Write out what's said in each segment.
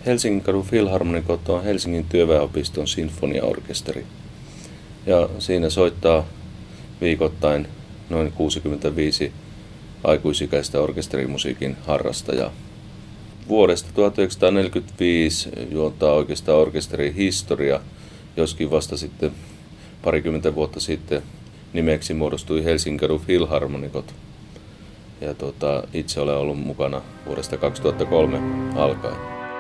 Helsingin kadun Filharmonikot on Helsingin työväenopiston sinfoniaorkesteri. Ja siinä soittaa viikoittain noin 65 aikuisikäistä orkesterimusiikin harrastajaa. Vuodesta 1945 juontaa oikeastaan orkesterin historia, joskin vasta sitten parikymmentä vuotta sitten nimeksi muodostui Helsingin kadun Filharmonikot. Ja itse olen ollut mukana vuodesta 2003 alkaen.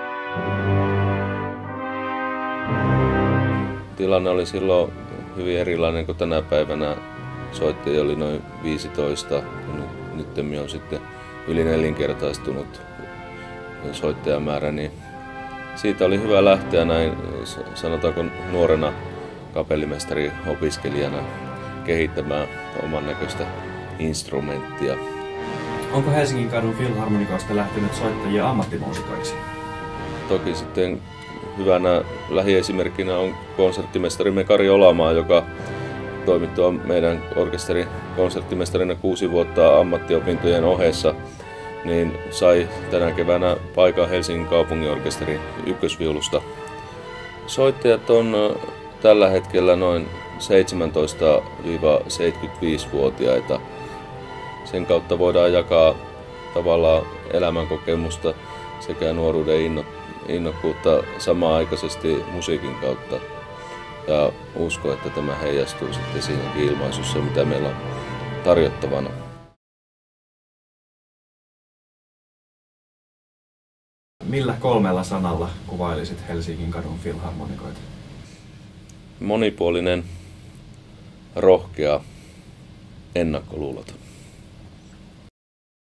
Tilanne oli silloin hyvin erilainen kuin tänä päivänä. Soittajia oli noin 15 ja nyt on sitten yli nelinkertaistunut soittajamäärä. Niin siitä oli hyvä lähteä näin, sanotaanko nuorena kapellimestari-opiskelijana kehittämään oman näköistä instrumenttia. Onko Helsingin kadun Filharmonikoista lähtenyt soittajia ammattimuusikoiksi? Toki sitten hyvänä lähiesimerkkinä on konserttimestarimme Kari Olamaa, joka toimittua meidän orkesterin konserttimestarina 6 vuotta ammattiopintojen ohessa, niin sai tänä keväänä paikan Helsingin kaupunginorkesterin ykkösviulusta. Soittajat on tällä hetkellä noin 17-75-vuotiaita. Sen kautta voidaan jakaa tavallaan elämänkokemusta sekä nuoruuden innokkuutta samanaikaisesti musiikin kautta. Ja uskon, että tämä heijastuu sitten siinäkin ilmaisussa, mitä meillä on tarjottavana. Millä 3 sanalla kuvailisit Helsingin kadun Filharmonikoita? Monipuolinen, rohkea, ennakkoluuloton.